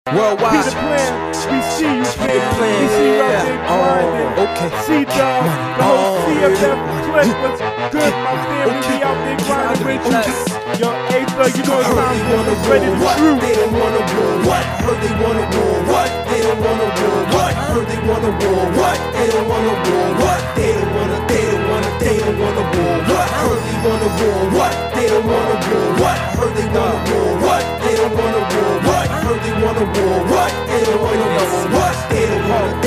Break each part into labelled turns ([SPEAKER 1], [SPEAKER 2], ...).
[SPEAKER 1] Worldwide.
[SPEAKER 2] Peter Plan, we see you,
[SPEAKER 1] Peter
[SPEAKER 2] man.
[SPEAKER 1] Plan,
[SPEAKER 2] We see you out
[SPEAKER 1] yeah.
[SPEAKER 2] there grinding.
[SPEAKER 1] Okay.
[SPEAKER 2] C-Dub, the whole CFF clique was good, my family. We out there grinding with you. Yo, A-Thug, you know it's time for us. Ready to shoot.
[SPEAKER 1] They don't wanna war, what? Heard they wanna war, what? They don't wanna war, what? Heard they wanna war, what? They don't wanna war, what? They don't wanna war, what? Heard they wanna war, what? They don't wanna war, what? Heard they wanna war, what? They don't wanna war, what? Heard they wanna war, what? They don't wanna war, what? They don't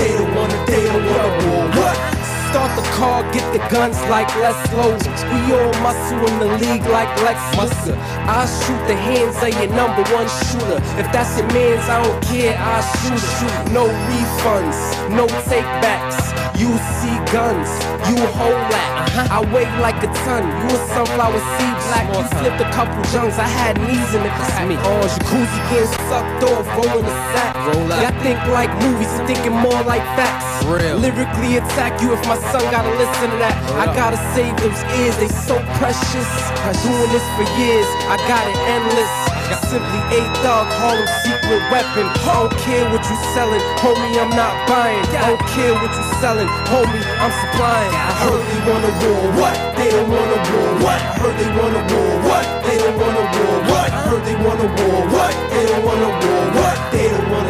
[SPEAKER 1] wanna war, what? Start the car, get the guns like Les Lowe. We all muscle in the league like Lex Luger. I shoot the hands of your #1 shooter. If that's your man's, I don't care, I shoot. No refunds, no takebacks. You see guns, you hold that. I weigh like a ton, you a sunflower seed black. You flipped a couple junks, I had knees in the crack. Jacuzzi getting sucked off, rolling the sack. Y'all think like movies, I'm thinking more like facts. Lyrically attack you if my son gotta listen to that. I gotta save those ears, they so precious. Doing this for years, I got it endless. Simply A-Thug, Harlem secret weapon. I don't care what you selling, homie, I'm not buying. I don't care what you selling, homie, I'm supplying. I heard they wanna war, what? They don't wanna war, what? Heard they wanna war, what? They don't wanna war, what? Heard they wanna war, what? They don't wanna war, what? They don't wanna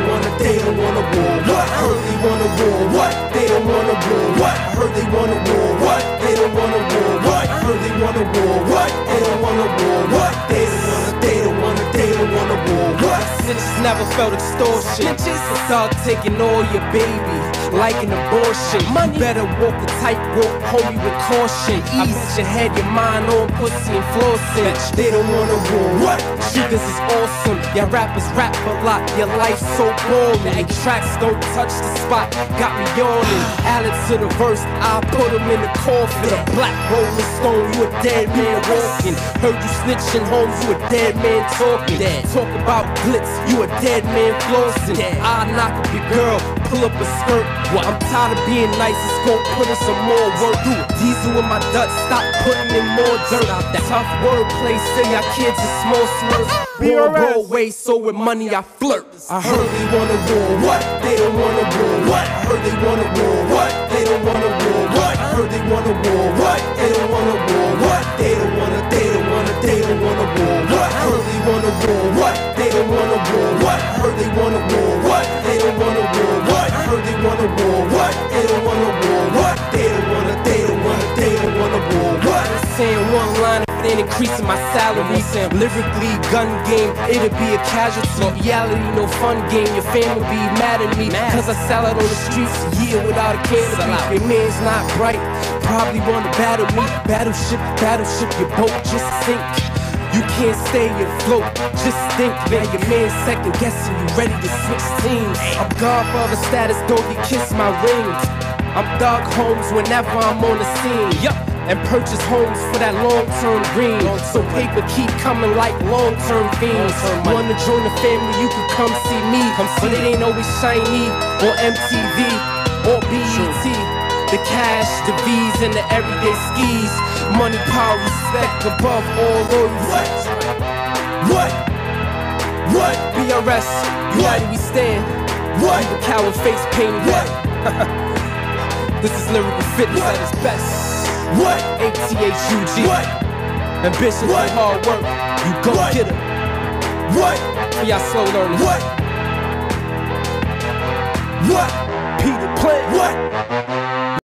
[SPEAKER 1] war, what? Heard they wanna war, what? They don't wanna war, what? Heard they wanna war, what? They don't wanna war, what? Heard they wanna war, what? They don't wanna war, what? They don't wanna war, what? Snitches never felt extortion. Start taking all your baby, like an abortion. You better walk the tightrope, homie, with caution. I bet you had your mind on pussy and flossing. They don't wanna war, what? Niggas is awesome. Y'all rappers rap a lot, your life's so boring. Tracks don't touch the spot, got me yawning. Add it to the verse, I'll put him in the coffin. A black rolling stone, you a dead man walking. Heard you snitching, homes, you a dead man talking. Talk about glitz, you a dead man flossing. I knock up your girl, pull up a skirt. I'm tired of being nice, let's go put in some more work. Diesel in my Dutch, stop putting in more dirt. Tough wordplay, say our kids are small slurs. Broadway, so with money I flirt. I heard they wanna war, what? They don't wanna war, what? Heard they wanna war, what? They don't wanna war, what? Heard they wanna war, what? They don't wanna war, what? They don't wanna war, what? Heard they wanna war, what? They don't wanna war, what? Heard they wanna war, what? They don't wanna war, what? Heard they wanna war, what? They don't wanna war, what? They don't wanna war, what? Saying one line if it ain't increasing my salary. Lyrically, gun game, it'll be a casualty. Reality, no fun game. Your family be mad at me, cause I sell out on the streets a year without a canopy. Your man's not bright, probably wanna battle me. Battleship, your boat just sink. You can't stay afloat, just think. Now your man's second guessing, you ready to switch teams. I'm Godfather status, doggy kiss my rings. I'm Doug Holmes whenever I'm on the scene. And purchase homes for that long-term green. So paper keep coming like long-term fiends. Wanna join the family, you can come see me. But it ain't always shiny or MTV or BET. The cash, the V's, and the everyday skis. Money, power, respect above all loyalty. What? BRS, united we stand. What? The coward face painted. What? This is lyrical fitness at its best. What? ATHUG. What? Ambition and hard work. You go get it. What? For y'all slow learners. What? Peter Plan. What?